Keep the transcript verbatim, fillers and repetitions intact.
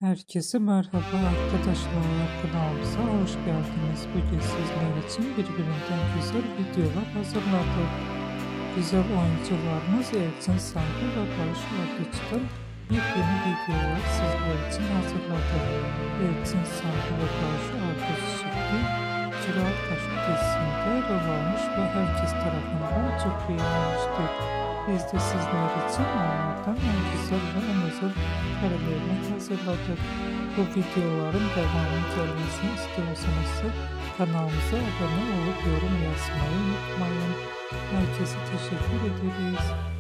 Herkese merhaba arkadaşlar, kanalımıza hoş geldiniz. Bugün sizler için birbirinden güzel videolar hazırladık. Güzel oyuncularımız Elçin Sangu ve Barış Arduç'tan yepyeni videolar sizler için hazırladık. Elçin Sangu ve Barış Arduç şimdi Kira Taşı dizisinde rol almış ve herkes tarafından çok beğenilmiştir. Biz de sizler için onlardan en güzel ve en özel karelerini hazırladık. Bu videoların devamının gelmesini istiyorsanız kanalımıza abone olup yorum yazmayı unutmayın. Herkese teşekkür ederiz.